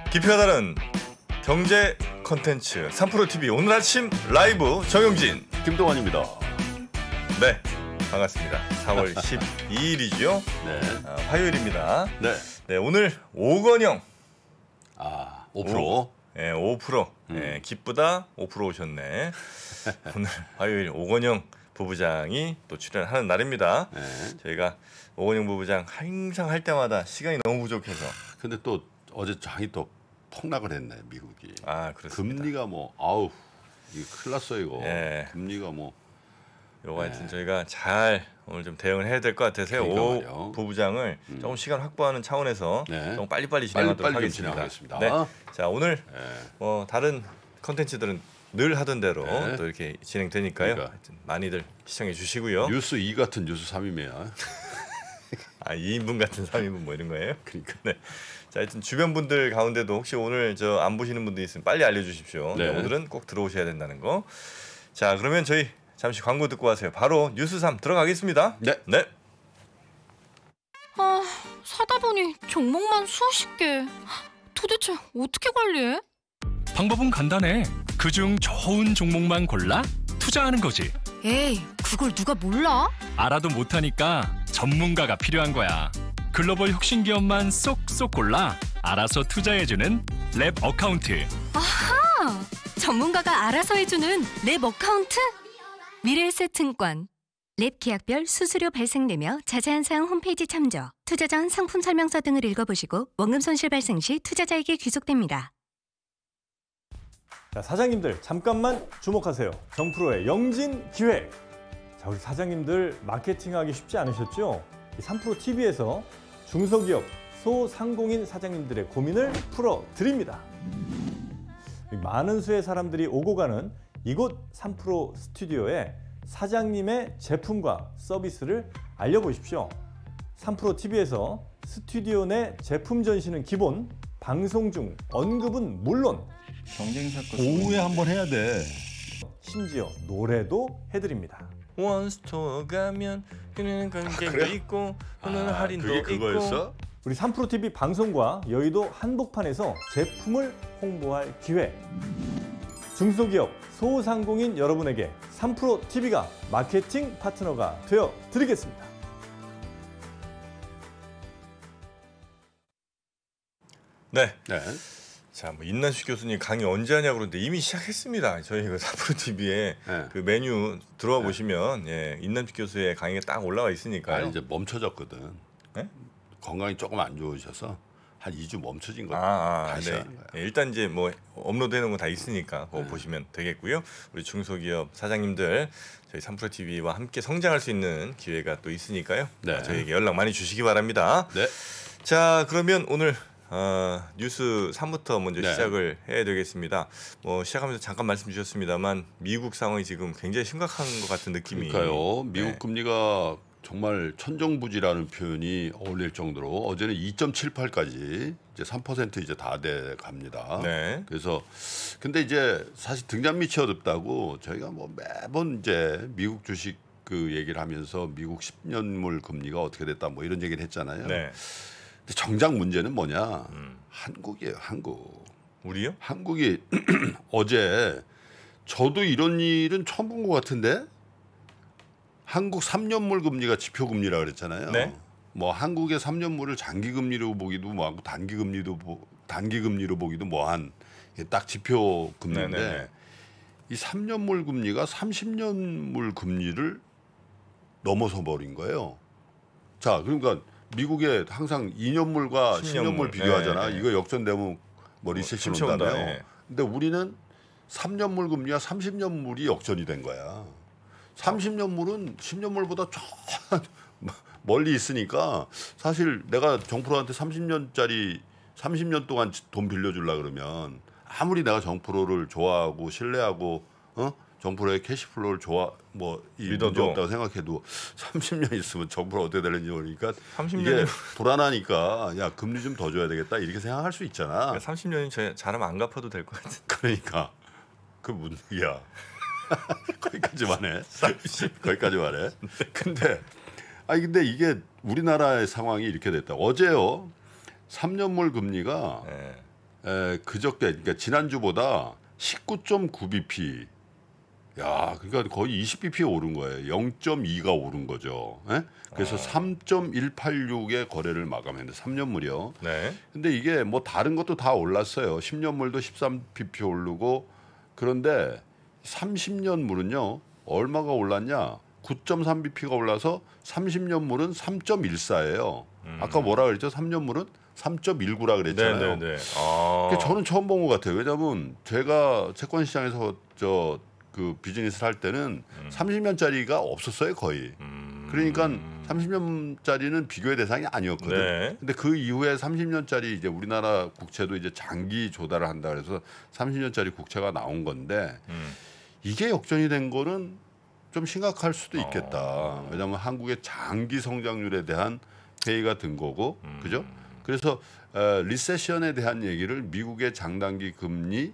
깊이가 다른 경제 컨텐츠 3프로TV 오늘 아침 라이브 정영진 김동완입니다. 네, 반갑습니다. 4월 12일이죠. 네. 화요일입니다. 네. 네, 오늘 오건영 5%. 네, 5%. 네, 기쁘다 5% 오셨네. 오늘 화요일 오건영 부부장이 또 출연하는 날입니다. 네. 저희가 오건영 부부장 항상 할 때마다 시간이 너무 부족해서. 근데 또 어제 장이 또 폭락을 했네, 미국이. 그렇습니다. 금리가 이게 큰일 났어 이거. 예. 금리가 요거 하여튼 저희가 잘 오늘 좀 대응을 해야 될 것 같아서요. 오 부부장을 조금 시간 확보하는 차원에서 네. 좀 빨리빨리 진행하도록 빨리 하겠습니다. 네. 자, 오늘 다른 컨텐츠들은 늘 하던 대로 네. 또 이렇게 진행되니까요. 그러니까. 하여튼 많이들 시청해 주시고요. 뉴스 2 같은 뉴스 3이면 2인분 같은 3인분 뭐 이런 거예요? 그러니까. 네. 자, 하여튼 주변 분들 가운데도 혹시 오늘 안 보시는 분들 있으면 빨리 알려주십시오. 네. 오늘은 꼭 들어오셔야 된다는 거. 자, 그러면 저희 잠시 광고 듣고 와서요. 바로 뉴스 3 들어가겠습니다. 네. 네. 사다 보니 종목만 수십 개. 도대체 어떻게 관리해? 방법은 간단해. 그중 좋은 종목만 골라 투자하는 거지. 에이, 그걸 누가 몰라? 알아도 못하니까 전문가가 필요한 거야. 글로벌 혁신 기업만 쏙쏙 골라 알아서 투자해주는 랩 어카운트. 전문가가 알아서 해주는 랩 어카운트? 미래에셋증권. 랩 계약별 수수료 발생되며 자세한 사항 홈페이지 참조. 투자 전 상품 설명서 등을 읽어보시고 원금 손실 발생 시 투자자에게 귀속됩니다. 자, 사장님들 잠깐만 주목하세요. 정프로의 영진 기획. 자, 우리 사장님들 마케팅하기 쉽지 않으셨죠? 3프로TV에서 중소기업 소상공인 사장님들의 고민을 풀어드립니다. 많은 수의 사람들이 오고 가는 이곳 3프로 스튜디오에 사장님의 제품과 서비스를 알려보십시오. 3프로TV에서 스튜디오 내 제품 전시는 기본, 방송 중 언급은 물론 경쟁사건 오후에 한번 해야 돼. 심지어 노래도 해드립니다. 원스토어 가면 그는 관계도 있고 그는 할인도 그게 있고. 그거였어? 우리 3프로TV 방송과 여의도 한복판에서 제품을 홍보할 기회. 중소기업, 소상공인 여러분에게 3프로TV가 마케팅 파트너가 되어 드리겠습니다. 네. 네. 자, 임난식 교수님 강의 언제 하냐고 그러는데 이미 시작했습니다. 저희 3프로TV에 네. 그 메뉴 들어와 보시면 임난식 교수의 강의가 딱 올라와 있으니까요. 이제 멈춰졌거든. 네? 건강이 조금 안 좋으셔서 한 2주 멈춰진 거예요. 다시 네. 하는 거야. 일단 이제 업로드해 놓은 거 다 있으니까 그거 보시면 되겠고요. 우리 중소기업 사장님들 저희 3프로TV와 함께 성장할 수 있는 기회가 또 있으니까요. 네. 저희에게 연락 많이 주시기 바랍니다. 네. 자, 그러면 오늘 뉴스 3부터 먼저 네. 시작을 해야 되겠습니다. 시작하면서 잠깐 말씀 주셨습니다만 미국 상황이 지금 굉장히 심각한 것 같은 느낌이. 그러니까요. 미국 네. 금리가 정말 천정부지라는 표현이 어울릴 정도로 어제는 2.78까지 이제 3% 이제 다 돼 갑니다. 네. 그래서 근데 이제 사실 등잔 밑이 어둡다고 저희가 매번 이제 미국 주식 그 얘기를 하면서 미국 10년물 금리가 어떻게 됐다 이런 얘기를 했잖아요. 네. 근데 정작 문제는 뭐냐? 한국이에요, 한국. 우리요? 한국이 어제 저도 이런 일은 처음 본 것 같은데 한국 3년물 금리가 지표 금리라 그랬잖아요. 네. 한국의 3년물을 장기 금리로 보기도 하고 단기 금리로 보기도 뭐한 딱 지표 금리인데 네네네. 이 3년물 금리가 30년물 금리를 넘어서 버린 거예요. 자, 그러니까 미국에 항상 2년물과 10년물 비교하잖아. 네, 네. 이거 역전되면 리세션 침체 온다. 온다며. 네. 근데 우리는 3년물 금리와 30년물이 역전이 된 거야. 30년물은 10년물보다 저 멀리 있으니까 사실 내가 정프로한테 30년 동안 돈 빌려주려고 그러면 아무리 내가 정프로를 좋아하고 신뢰하고 정프로의 캐시플로우를 문제 없다고 생각해도 30년 있으면 정프로 어떻게 되는지 모르니까 30년이 이게 불안하니까 야 금리 좀 더 줘야 되겠다 이렇게 생각할 수 있잖아. 30년이 잘하면 안 갚아도 될 것 같은. 그러니까 그 문제야. 거기까지만 해. 거기까지만 해. 근데 근데 이게 우리나라의 상황이 이렇게 됐다. 어제요. 3년물 금리가 네. 그저께 그러니까 지난주보다 19.9bp. 야, 그러니까 거의 20bp 오른 거예요. 0.2가 오른 거죠. 예? 그래서 3.186의 거래를 마감했는데 3년물이요. 네. 근데 이게 뭐 다른 것도 다 올랐어요. 10년물도 13bp 오르고 그런데 30년물은요. 얼마가 올랐냐? 9.3bp가 올라서 30년물은 3.14예요. 아까 뭐라 그랬죠? 3년물은 3.19라 그랬잖아요. 네네네. 저는 처음 본 것 같아요. 왜냐하면 제가 채권 시장에서 그 비즈니스를 할 때는 30년짜리가 없었어요, 거의. 그러니까 30년짜리는 비교의 대상이 아니었거든. 네. 근데 그 이후에 30년짜리 이제 우리나라 국채도 이제 장기 조달을 한다 그래서 30년짜리 국채가 나온 건데 이게 역전이 된 거는 좀 심각할 수도 있겠다. 왜냐하면 한국의 장기 성장률에 대한 회의가 든 거고, 그죠? 그래서 리세션에 대한 얘기를 미국의 장단기 금리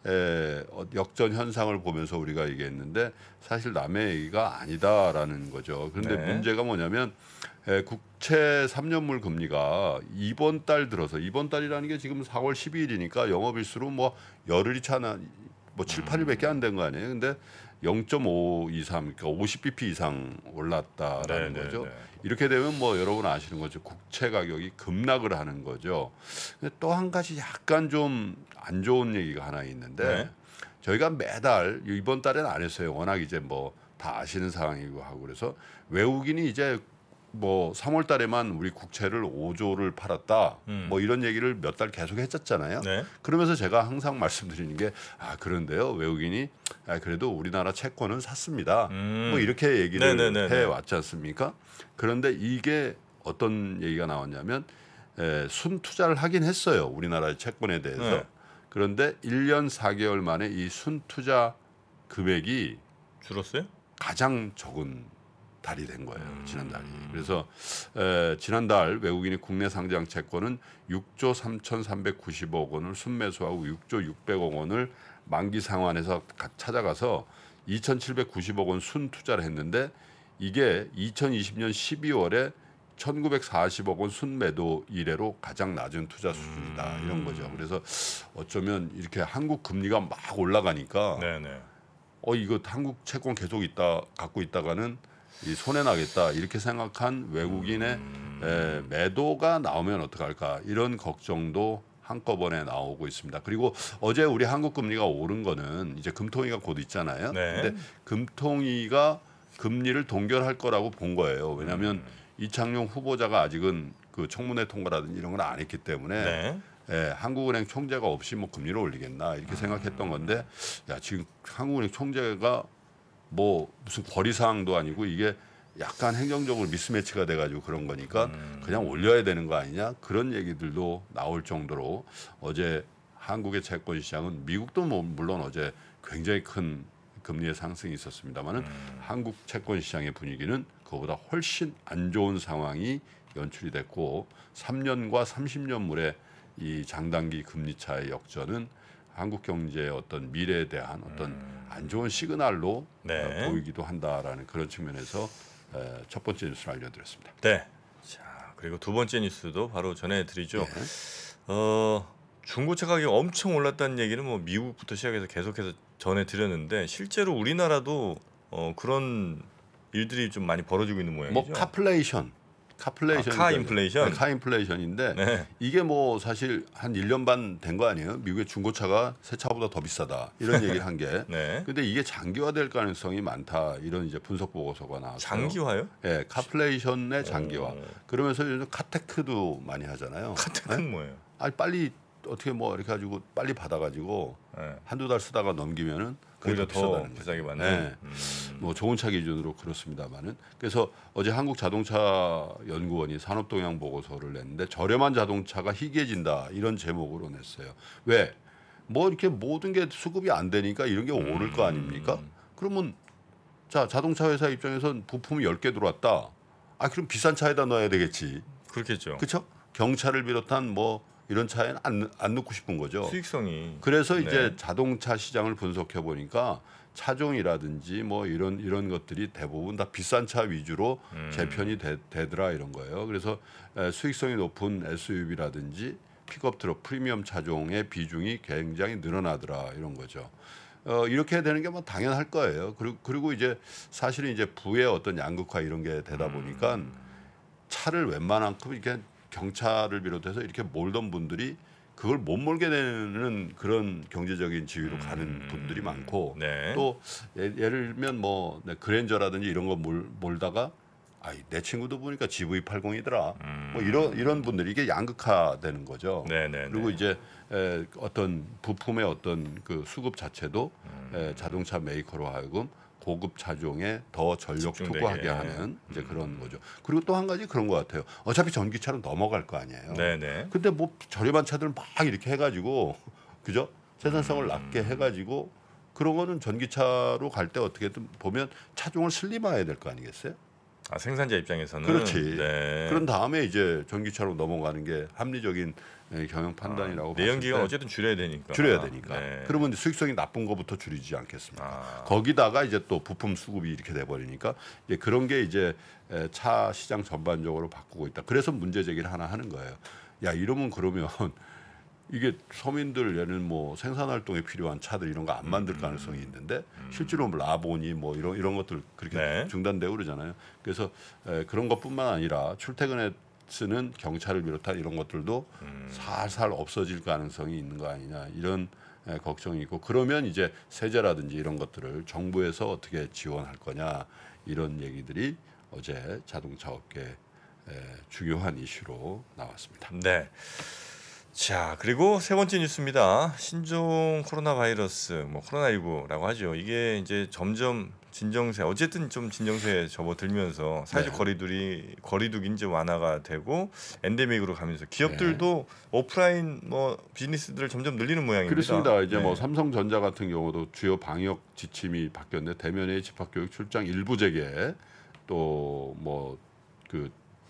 역전 현상을 보면서 우리가 얘기했는데 사실 남의 얘기가 아니다라는 거죠. 그런데 네. 문제가 뭐냐면 국채 3년물 금리가 이번 달 들어서 이번 달이라는 게 지금 4월 12일이니까 영업일수로 뭐 열흘이 차나 뭐 7, 8일밖에 안 된 거 아니에요. 근데 0.523 그러니까 50bp 이상 올랐다라는 네, 거죠. 네, 네. 이렇게 되면 뭐 여러분 아시는 거죠. 국채 가격이 급락을 하는 거죠. 근데 또 한 가지 약간 좀 안 좋은 얘기가 하나 있는데 네. 저희가 매달 이번 달에는 안 했어요. 워낙 이제 뭐 다 아시는 상황이고 하고 그래서 외국인이 이제 뭐 3월 달에만 우리 국채를 5조를 팔았다. 뭐 이런 얘기를 몇 달 계속 했었잖아요. 네. 그러면서 제가 항상 말씀드리는 게 그런데요. 외국인이 그래도 우리나라 채권은 샀습니다. 뭐 이렇게 얘기를 네네네네. 해 왔지 않습니까? 그런데 이게 어떤 얘기가 나왔냐면 순투자를 하긴 했어요. 우리나라의 채권에 대해서. 네. 그런데 1년 4개월 만에 이 순투자 금액이 줄었어요? 가장 적은 달이 된 거예요. 지난달이. 그래서 지난달 외국인이 국내 상장 채권은 6조 3,390억 원을 순매수하고 6조 600억 원을 만기 상환해서 찾아가서 2,790억 원 순투자를 했는데 이게 2020년 12월에 1,940억 원 순매도 이래로 가장 낮은 투자 수준이다. 이런 거죠. 그래서 어쩌면 이렇게 한국 금리가 막 올라가니까 네네. 이거 한국 채권 계속 갖고 있다가는 이 손해 나겠다 이렇게 생각한 외국인의 매도가 나오면 어떡할까 이런 걱정도 한꺼번에 나오고 있습니다. 그리고 어제 우리 한국 금리가 오른 거는 이제 금통위가 곧 있잖아요. 네. 근데 금통위가 금리를 동결할 거라고 본 거예요. 왜냐하면 이창용 후보자가 아직은 그 청문회 통과라든지 이런 걸 안 했기 때문에 네. 한국은행 총재가 없이 뭐 금리를 올리겠나 이렇게 생각했던 건데 지금 한국은행 총재가 뭐 무슨 거리사항도 아니고 이게 약간 행정적으로 미스매치가 돼가지고 그런 거니까 그냥 올려야 되는 거 아니냐 그런 얘기들도 나올 정도로 어제 한국의 채권 시장은 미국도 뭐 물론 어제 굉장히 큰 금리의 상승이 있었습니다만은 한국 채권 시장의 분위기는 그보다 훨씬 안 좋은 상황이 연출이 됐고 3년과 30년물의 이 장단기 금리 차의 역전은 한국 경제의 어떤 미래에 대한 어떤 안 좋은 시그널로 네. 보이기도 한다라는 그런 측면에서 첫 번째 뉴스를 알려드렸습니다. 네. 자, 그리고 두 번째 뉴스도 바로 전해드리죠. 중고차 가격이 엄청 올랐다는 얘기는 뭐 미국부터 시작해서 계속해서 전해드렸는데 실제로 우리나라도 그런 일들이 좀 많이 벌어지고 있는 모양이죠. 뭐 카플레이션 카 인플레이션? 카 인플레이션인데 네. 이게 뭐 사실 한 1년 반 된 거 아니에요? 미국의 중고차가 새 차보다 더 비싸다 이런 얘기를 한 게. 네. 근데 이게 장기화될 가능성이 많다 이런 이제 분석 보고서가 나왔어요. 장기화요? 네, 카플레이션의 장기화. 그러면서 요즘 카테크도 많이 하잖아요. 카테크는 뭐예요? 빨리 어떻게 뭐 이렇게 가지고 빨리 받아가지고 네. 한두 달 쓰다가 넘기면은 오히려 더 비싸다는 비싸게 거죠. 받는. 네. 뭐 좋은 차 기준으로 그렇습니다만은 그래서 어제 한국자동차연구원이 산업동향 보고서를 냈는데 저렴한 자동차가 희귀해진다 이런 제목으로 냈어요. 왜? 뭐 이렇게 모든 게 수급이 안 되니까 이런 게 오를 거 아닙니까? 그러면 자 자동차 회사 입장에선 부품이 10개 들어왔다. 그럼 비싼 차에다 넣어야 되겠지. 그렇겠죠. 그렇죠? 경차를 비롯한 뭐 이런 차에는 안 넣고 싶은 거죠. 수익성이. 그래서 네. 이제 자동차 시장을 분석해 보니까 차종이라든지 뭐 이런 것들이 대부분 다 비싼 차 위주로 재편이 되더라 이런 거예요. 그래서 수익성이 높은 SUV라든지 픽업 트럭 프리미엄 차종의 비중이 굉장히 늘어나더라 이런 거죠. 이렇게 되는 게 뭐 당연할 거예요. 그리고 이제 사실은 이제 부의 어떤 양극화 이런 게 되다 보니까 차를 웬만한큼 이렇게 경차를 비롯해서 이렇게 몰던 분들이 그걸 못 몰게 되는 그런 경제적인 지위로 가는 분들이 많고 네. 또 예를 들면 뭐 그랜저라든지 이런 거 몰다가 내 친구도 보니까 GV80이더라. 뭐 이런 분들이 이게 양극화되는 거죠. 네네네. 그리고 이제 어떤 부품의 어떤 그 수급 자체도 자동차 메이커로 하여금 고급 차종에 더 전력 집중되게. 투구하게 하는 이제 그런 거죠. 그리고 또 한 가지 그런 것 같아요. 어차피 전기차로 넘어갈 거 아니에요. 네네. 근데 뭐 저렴한 차들 막 이렇게 해가지고 그죠? 생산성을 낮게 해가지고 그런 거는 전기차로 갈 때 어떻게든 보면 차종을 슬림화해야 될 거 아니겠어요? 생산자 입장에서는 그렇지. 네. 그런 다음에 이제 전기차로 넘어가는 게 합리적인 경영 판단이라고 봤을 내연기관 때 어쨌든 줄여야 되니까. 네. 그러면 수익성이 나쁜 것부터 줄이지 않겠습니까? 아. 거기다가 이제 또 부품 수급이 이렇게 돼 버리니까 이제 그런 게 이제 차 시장 전반적으로 바꾸고 있다. 그래서 문제 제기를 하나 하는 거예요. 야, 이러면 그러면 이게 서민들 얘는 뭐 생산 활동에 필요한 차들 이런 거 안 만들 가능성이 있는데 실제로 뭐 라보니 뭐 이런 것들 그렇게 네. 중단되고 그러잖아요. 그래서 그런 것뿐만 아니라 출퇴근에 쓰는 경차를 비롯한 이런 것들도 살살 없어질 가능성이 있는 거 아니냐 이런 걱정이 있고 그러면 이제 세제라든지 이런 것들을 정부에서 어떻게 지원할 거냐 이런 얘기들이 어제 자동차 업계 중요한 이슈로 나왔습니다. 네. 자, 그리고 세 번째 뉴스입니다. 신종 코로나 바이러스, 뭐 코로나19라고 하죠. 이게 이제 점점 진정세, 어쨌든 좀 진정세에 접어들면서 사회적 거리두기 이제 완화가 되고 엔데믹으로 가면서 기업들도 오프라인 뭐 비즈니스들을 점점 늘리는 모양입니다. 그렇습니다. 이제 네. 뭐 삼성전자 같은 경우도 주요 방역 지침이 바뀌었는데 대면의 집합교육 출장 일부 재개 또 뭐 그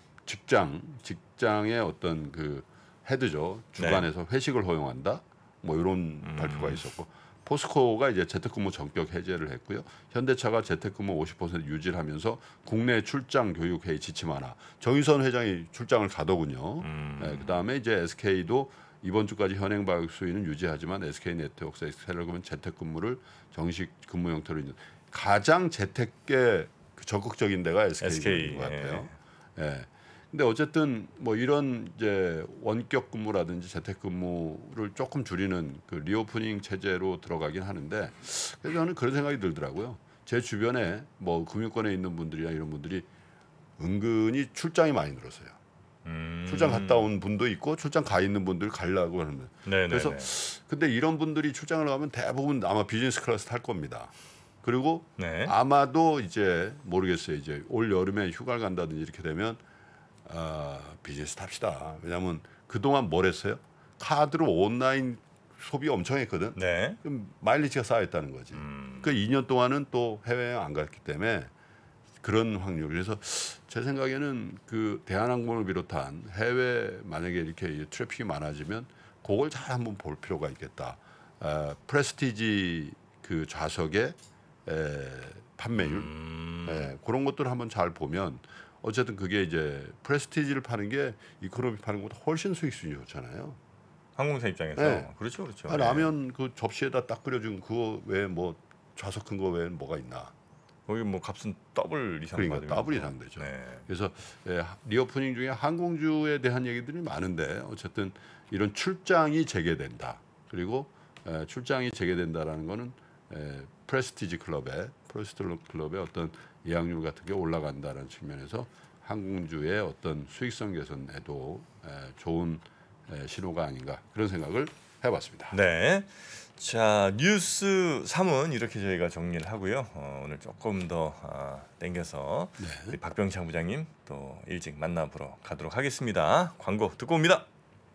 직장의 어떤 그 헤드죠. 주간에서 회식을 허용한다. 뭐 이런 발표가 있었고 포스코가 이제 재택근무 전격 해제를 했고요. 현대차가 재택근무 50% 유지를 하면서 국내 출장 교육 회의 지침 하나. 정유선 회장이 출장을 가더군요. 그다음에 이제 SK도 이번 주까지 현행 방역 수위는 유지하지만 SK네트워크스, SK텔레콤은 재택근무를 정식 근무 형태로 있는 가장 재택에 적극적인 데가 SK인 것 같아요. 예. 근데 어쨌든 뭐 이런 이제 원격 근무라든지 재택 근무를 조금 줄이는 그 리오프닝 체제로 들어가긴 하는데 그래서 저는 그런 생각이 들더라고요. 제 주변에 뭐 금융권에 있는 분들이나 이런 분들이 은근히 출장이 많이 늘었어요. 출장 갔다 온 분도 있고 출장 가 있는 분들 가려고 하는데 그래서 근데 이런 분들이 출장을 가면 대부분 아마 비즈니스 클래스 탈 겁니다. 그리고 아마도 이제 모르겠어요. 이제 올 여름에 휴가를 간다든지 이렇게 되면 비즈니스 탑시다. 왜냐하면 그동안 뭘 했어요? 카드로 온라인 소비 엄청 했거든. 그럼 마일리지가 쌓여있다는 거지. 그 2년 동안은 또 해외여행 안 갔기 때문에 그런 확률. 그래서 제 생각에는 그 대한항공을 비롯한 해외 만약에 이렇게 트래픽이 많아지면 그걸 잘 한번 볼 필요가 있겠다. 프레스티지 그 좌석의 판매율 그런 것들을 한번 잘 보면 어쨌든 그게 이제 프레스티지를 파는 게 이코노미 파는 것보다 훨씬 수익 수준이 좋잖아요. 항공사 입장에서 그렇죠. 라면 그 접시에다 딱 끓여준 그거 외에 뭐 좌석 큰 거 외에는 뭐가 있나? 거기 뭐 값은 더블 이상 그러니까 받으면서. 더블 이상 되죠. 그래서 리오프닝 중에 항공주에 대한 얘기들이 많은데 어쨌든 이런 출장이 재개된다. 그리고 출장이 재개된다라는 거는 프레스티지 클럽의 어떤 예약률 같은 게 올라간다는 측면에서 항공주의 어떤 수익성 개선에도 좋은 신호가 아닌가 그런 생각을 해봤습니다. 네. 자, 뉴스 3은 이렇게 저희가 정리를 하고요. 오늘 조금 더 땡겨서 우리 박병창 부장님 또 일찍 만나보러 가도록 하겠습니다. 광고 듣고 옵니다.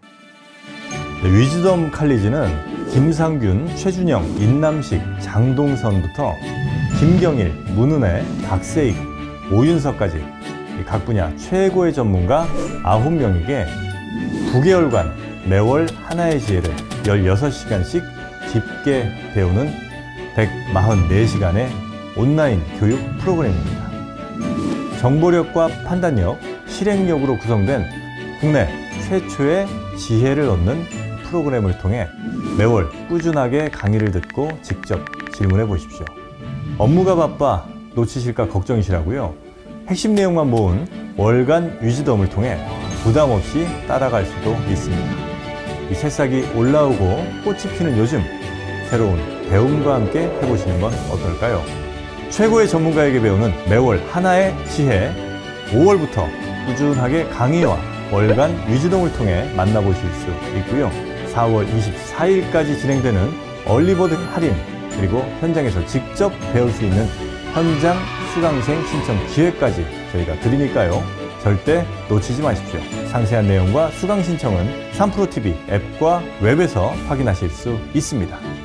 위즈덤 칼리지는 김상균, 최준영, 인남식, 장동선부터 김경일, 문은혜, 박세익, 오윤석까지 각 분야 최고의 전문가 9명에게 9개월간 매월 하나의 지혜를 16시간씩 깊게 배우는 144시간의 온라인 교육 프로그램입니다. 정보력과 판단력, 실행력으로 구성된 국내 최초의 지혜를 얻는 프로그램을 통해 매월 꾸준하게 강의를 듣고 직접 질문해 보십시오. 업무가 바빠 놓치실까 걱정이시라고요? 핵심 내용만 모은 월간 위즈덤을 통해 부담 없이 따라갈 수도 있습니다. 이 새싹이 올라오고 꽃이 피는 요즘, 새로운 배움과 함께 해보시는 건 어떨까요? 최고의 전문가에게 배우는 매월 하나의 지혜, 5월부터 꾸준하게 강의와 월간 위즈덤을 통해 만나보실 수 있고요. 4월 24일까지 진행되는 얼리버드 할인, 그리고 현장에서 직접 배울 수 있는 현장 수강생 신청 기회까지 저희가 드리니까요. 절대 놓치지 마십시오. 상세한 내용과 수강 신청은 3프로TV 앱과 웹에서 확인하실 수 있습니다.